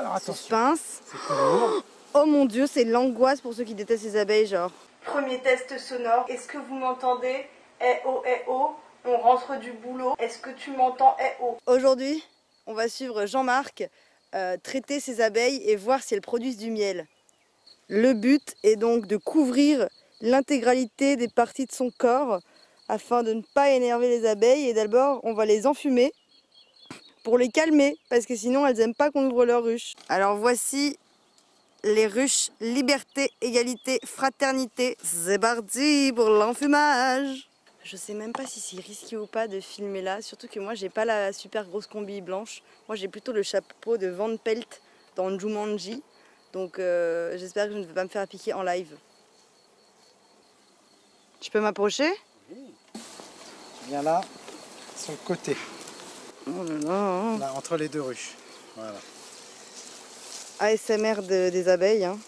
Alors attention, suspense. c'est plus lourd. Oh mon dieu, c'est l'angoisse pour ceux qui détestent les abeilles, genre. Premier test sonore, est-ce que vous m'entendez? Eh oh, on rentre du boulot, est-ce que tu m'entends? Eh oh. Aujourd'hui, on va suivre Jean-Marc traiter ses abeilles et voir si elles produisent du miel. Le but est donc de couvrir l'intégralité des parties de son corps afin de ne pas énerver les abeilles, et d'abord on va les enfumer pour les calmer parce que sinon elles n'aiment pas qu'on ouvre leur ruche. Alors voici les ruches liberté, égalité, fraternité. C'est parti pour l'enfumage. Je sais même pas si c'est risqué ou pas de filmer là, surtout que moi j'ai pas la super grosse combi blanche. Moi j'ai plutôt le chapeau de Van Pelt dans Jumanji. Donc j'espère que je ne vais pas me faire piquer en live. Tu peux m'approcher? Oui. Tu viens là, sur le côté. Oh là là. Là, entre les deux ruches. Voilà. ASMR des abeilles. Hein.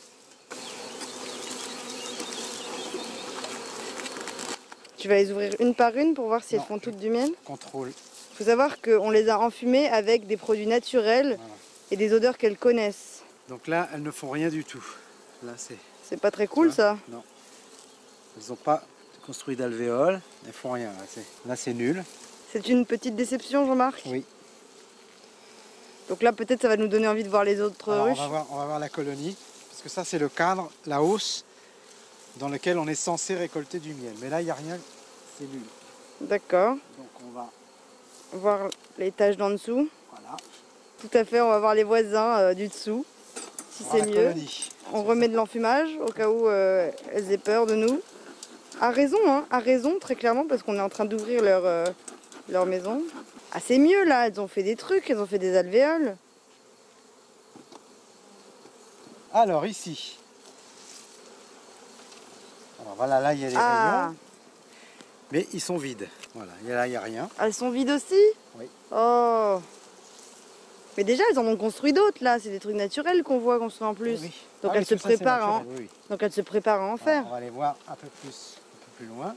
Tu vas les ouvrir une par une pour voir si elles font toutes du miel? Contrôle. Il faut savoir qu'on les a enfumées avec des produits naturels et des odeurs qu'elles connaissent. Donc là, elles ne font rien du tout. Là, c'est pas très cool ça. Non. Elles n'ont pas construit d'alvéoles. Elles font rien. Là, c'est nul. C'est une petite déception, Jean-Marc? Oui. Donc là, peut-être ça va nous donner envie de voir les autres ruches. On va voir la colonie. Parce que ça, c'est le cadre, la hausse dans lequel on est censé récolter du miel. Mais là, il n'y a rien. C'est nul. D'accord. Donc on va voir l'étage d'en dessous. Voilà. Tout à fait, on va voir les voisins du dessous. Si c'est mieux. Colonie. On remet de l'enfumage au cas où elles aient peur de nous. À raison, hein, à raison, très clairement, parce qu'on est en train d'ouvrir leur maison. Ah, c'est mieux là, elles ont fait des trucs, elles ont fait des alvéoles. Alors ici. Alors voilà, là il y a les rayons. Mais ils sont vides. Voilà, là il n'y a rien. Elles sont vides aussi? Oui. Oh. Mais déjà, elles en ont construit d'autres là, c'est des trucs naturels qu'on voit construits en plus. Oui. Donc elles se préparent, Donc elles se préparent à en faire. On va aller voir un peu plus loin.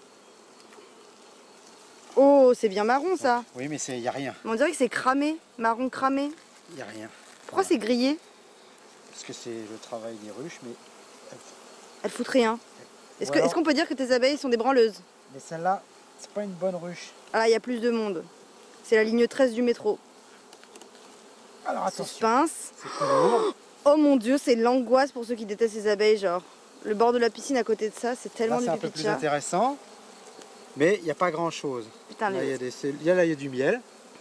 Oh, c'est bien marron ça. Oui, mais il n'y a rien. On dirait que c'est cramé, marron cramé. Il n'y a rien. Pourquoi c'est grillé? Parce que c'est le travail des ruches, mais elles foutent rien. Est-ce qu'on peut dire que tes abeilles sont des branleuses? Mais celle-là, c'est pas une bonne ruche. Ah là, il y a plus de monde. C'est la ligne 13 du métro. Alors attention. Suspense. C'est plus lourd. Oh mon dieu, c'est l'angoisse pour ceux qui détestent les abeilles, genre. Le bord de la piscine à côté de ça, c'est tellement du pipi de chat. C'est un peu plus intéressant. Mais il n'y a pas grand chose. Putain, là, il y a du miel.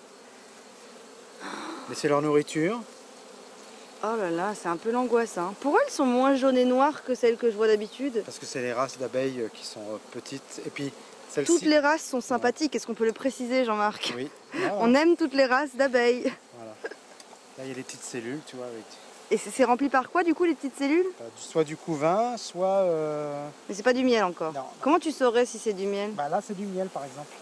Mais c'est leur nourriture. Oh là là, c'est un peu l'angoisse. Hein. Pourquoi elles sont moins jaunes et noires que celles que je vois d'habitude? Parce que c'est les races d'abeilles qui sont petites. Et puis celles-ci. Toutes les races sont sympathiques. Est-ce qu'on peut le préciser, Jean-Marc? Oui. Voilà. On aime toutes les races d'abeilles. Voilà. Là, il y a des petites cellules, tu vois. Avec... Et c'est rempli par quoi, du coup, les petites cellules? Soit du couvain, soit... Mais c'est pas du miel encore. Non. Comment tu saurais si c'est du miel? Bah là, c'est du miel, par exemple.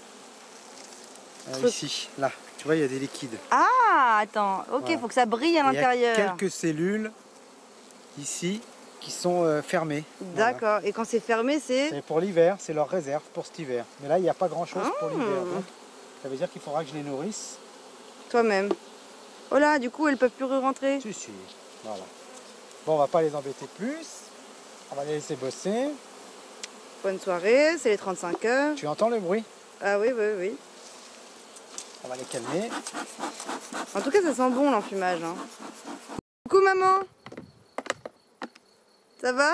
Ici, là. Tu vois, il y a des liquides. Ah, attends. Ok, il faut que ça brille à l'intérieur. Il y a quelques cellules, ici, qui sont fermées. D'accord. Voilà. Et quand c'est fermé, c'est... C'est pour l'hiver, c'est leur réserve pour cet hiver. Mais là, il n'y a pas grand-chose pour l'hiver. Donc, ça veut dire qu'il faudra que je les nourrisse. Toi-même. Oh là, du coup, elles peuvent plus rentrer. Si. Voilà. Bon, on va pas les embêter plus. On va les laisser bosser. Bonne soirée, c'est les 35 heures. Tu entends le bruit? Ah oui. On va les calmer. En tout cas, ça sent bon l'enfumage. Hein. Coucou maman. Ça va?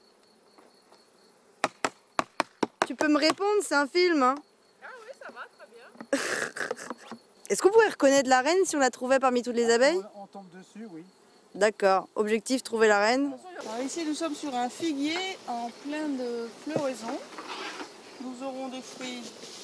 Tu peux me répondre, c'est un film. Hein? Ah oui, ça va, très bien. Est-ce qu'on pourrait reconnaître la reine si on la trouvait parmi toutes les abeilles? On tombe dessus, oui. D'accord. Objectif, trouver la reine. Alors ici, nous sommes sur un figuier en pleine floraison. Nous aurons des fruits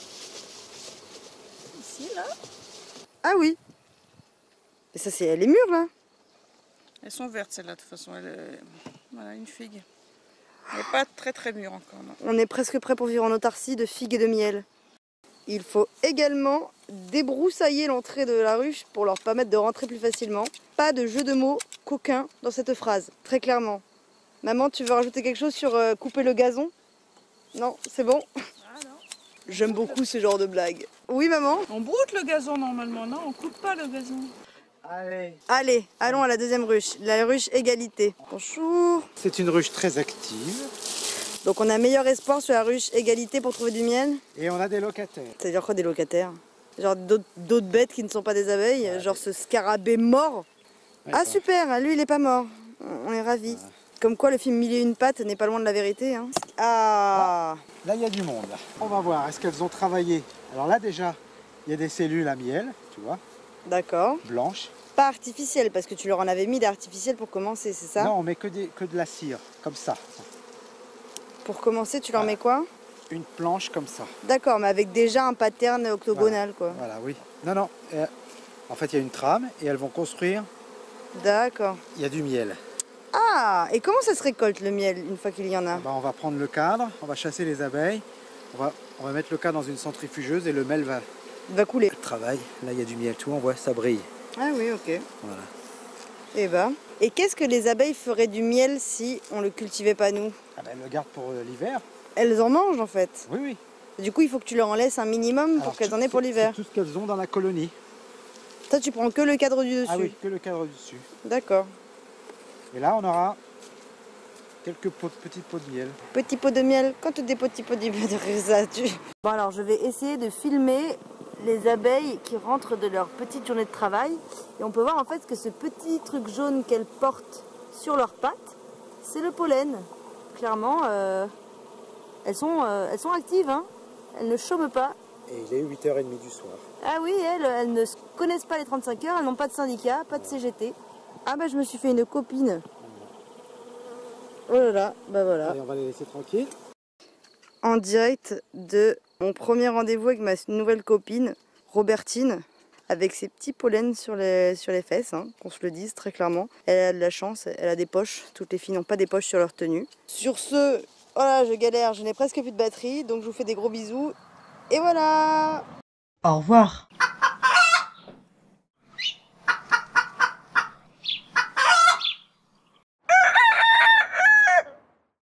ici, là. Ah oui. Et ça, elle est mûre, là. Elles sont vertes, celles-là, de toute façon. Voilà, une figue. Elle n'est pas très mûre encore, non. On est presque prêt pour vivre en autarcie de figues et de miel. Il faut également débroussailler l'entrée de la ruche pour leur permettre de rentrer plus facilement. Pas de jeu de mots coquin dans cette phrase, très clairement. Maman, tu veux rajouter quelque chose sur couper le gazon? Non, c'est bon? Ah non. J'aime beaucoup ce genre de blague. Oui, maman? On broute le gazon normalement, non? On coupe pas le gazon. Allez, allons à la deuxième ruche, la ruche égalité. Bonjour. C'est une ruche très active. Donc on a meilleur espoir sur la ruche égalité pour trouver du miel. Et on a des locataires. C'est-à-dire quoi des locataires? Genre d'autres bêtes qui ne sont pas des abeilles, ouais, genre ce scarabée mort. Ouais, ah super, lui il est pas mort. On est ravis. Ouais. Comme quoi le film Mille et une pattes n'est pas loin de la vérité. Hein. Ah. Là il y a du monde. On va voir, est-ce qu'elles ont travaillé? Alors là déjà, il y a des cellules à miel, tu vois. D'accord. Blanches. Pas artificielles, parce que tu leur en avais mis d'artificiel pour commencer, c'est ça? Non, on met que de la cire, comme ça. Pour commencer, tu leur mets quoi? Une planche comme ça. D'accord, mais avec déjà un pattern octogonal, quoi. Voilà, oui. Non, non. En fait, il y a une trame et elles vont construire. D'accord. Il y a du miel. Ah, et comment ça se récolte le miel une fois qu'il y en a? On va prendre le cadre, on va chasser les abeilles, on va mettre le cadre dans une centrifugeuse et le miel va couler. Le travail. Là, il y a du miel, tout, on voit, ça brille. Ah oui, ok. Voilà. Et qu'est-ce que les abeilles feraient du miel si on le cultivait pas nous? Elles le gardent pour l'hiver. Elles en mangent en fait. Oui, oui. Du coup, il faut que tu leur en laisses un minimum pour qu'elles en aient pour l'hiver. C'est tout ce qu'elles ont dans la colonie. Toi, tu prends que le cadre du dessus? Ah oui, que le cadre du dessus. D'accord. Et là, on aura quelques petits pots de miel. Petits pots de miel, quand des petits pots de miel, ça tue. Bon alors, je vais essayer de filmer les abeilles qui rentrent de leur petite journée de travail. Et on peut voir en fait que ce petit truc jaune qu'elles portent sur leurs pattes, c'est le pollen. Clairement, elles sont actives, hein. Elles ne chôment pas. Et il est 8h30 du soir. Ah oui, elles ne connaissent pas les 35 heures, elles n'ont pas de syndicat, pas de CGT. Ah bah je me suis fait une copine. Oh là là, bah voilà. Allez, on va les laisser tranquilles. En direct de mon premier rendez-vous avec ma nouvelle copine, Robertine, avec ses petits pollens sur les fesses, hein, qu'on se le dise très clairement. Elle a de la chance, elle a des poches. Toutes les filles n'ont pas des poches sur leur tenue. Sur ce, voilà, je galère, je n'ai presque plus de batterie, donc je vous fais des gros bisous. Et voilà! Au revoir.